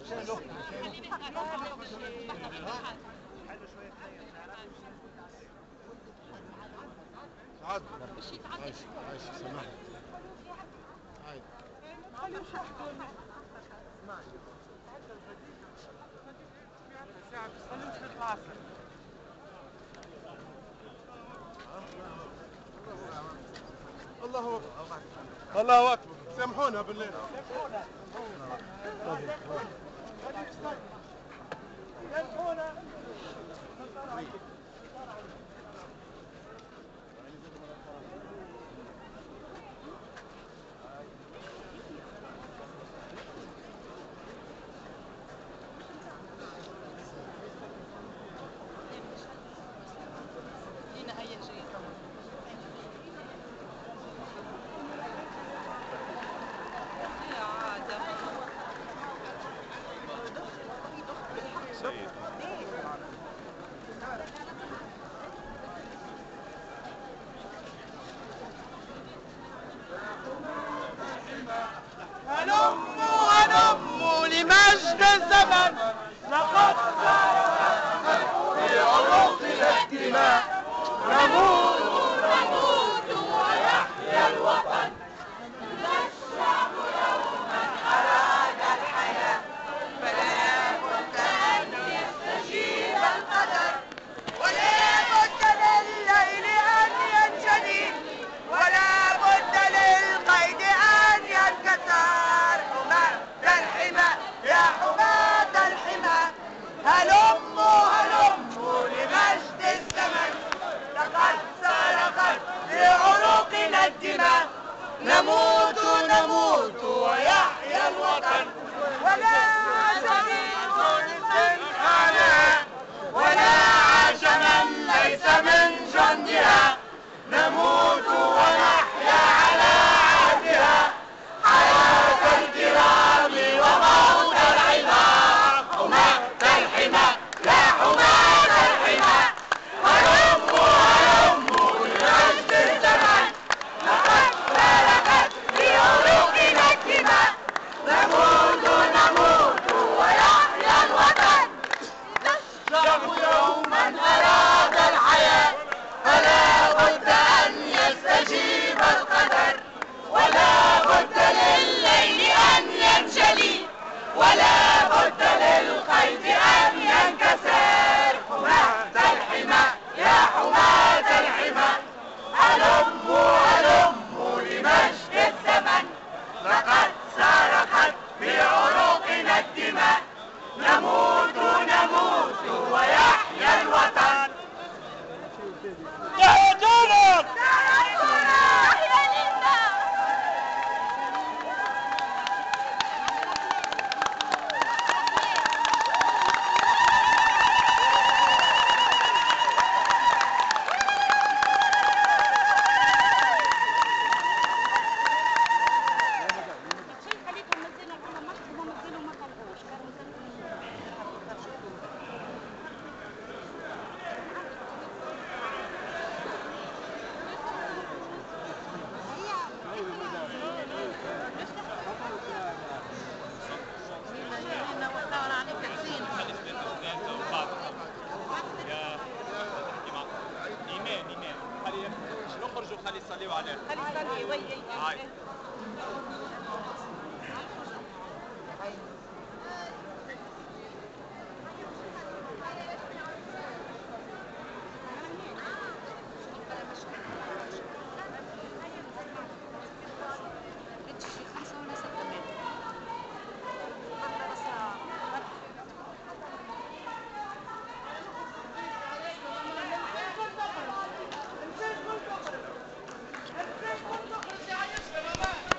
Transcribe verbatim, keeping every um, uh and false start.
عاد عايش عايش سامحني عايش خليهم يحكوا خليهم في العصر الله اكبر الله اكبر سامحونا بالله سامحونا سامحونا هلموا هلموا لمجد الزمن لقد سارت في عروقنا الدماء نموت نموت ويحيا الوطن الشعب يوما أراد الحياة فلا بد أن يستجيب القدر ولا بد لليل أن ينجلي ولا بد للقيد أن ينكسر حماة الحمى يا حماة الحمى هلموا هلموا لمجد الزمن لقد سرقت بعروقنا الدماء نموت نموت ويحيا الوطن ولا عجم منها ولا عجما ليس من جندها نموت ونحيا على عهدها حياة الكرام وموت العظام حماة الحمى يا حماة الحمى هلموا هلموا لمجد الزمن لقد سرقت بعروقنا الدماء نموت نموت ويحيا الوطن الشعب يوما أراد الحياة فلا بد أن يستجيب القدر ولا بد لليل أن ينجلي ولا بد للقيد أن ينكسر حماة الحمى يا حماة الحمى هلموا هلموا لمجد الزمن لقد سرقت بعروقنا الدماء نموت نموت ويحيا الوطن يا جنب نخرجوا خلي يصليوا عليه خلي يصلي وي